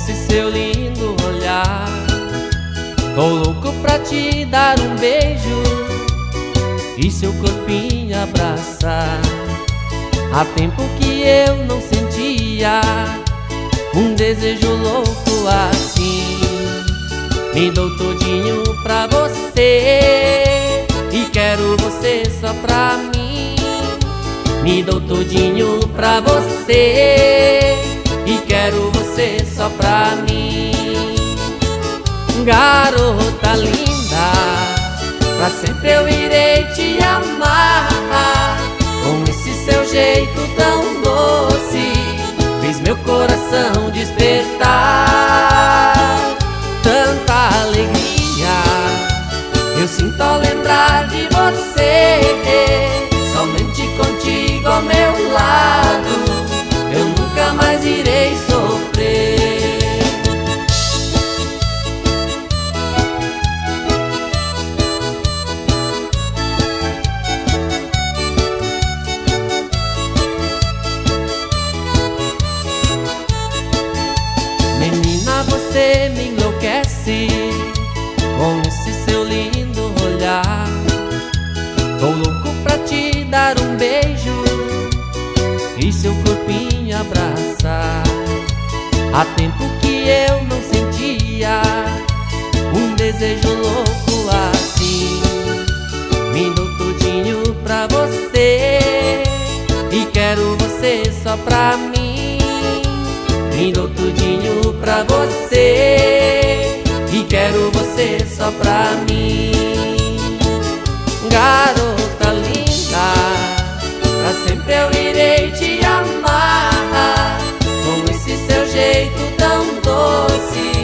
esse seu lindo olhar. Tô louco pra te dar um beijo e seu corpinho abraçar. Há tempo que eu não sentia um desejo louco assim. Me dou todinho pra você e quero você só pra mim. Me dou todinho pra você e quero você só pra mim. Garota linda, pra sempre eu irei te amar. Com esse seu jeito tão doce, fez meu coração despertar. Tanta alegria eu sinto ao lembrar de você. Somente contigo ao meu lado eu nunca mais irei sofrer. Menina, você me enlouquece com esse seu lindo olhar. Tô louco pra te dar um beijo e seu corpinho abraçar. Há tempo que eu não sentia um desejo louco assim. Me dou todinho pra você e quero você só pra mim. Me dou tudinho pra você e quero você só pra mim. Garota linda, pra sempre eu irei te amar. Com esse seu jeito tão doce,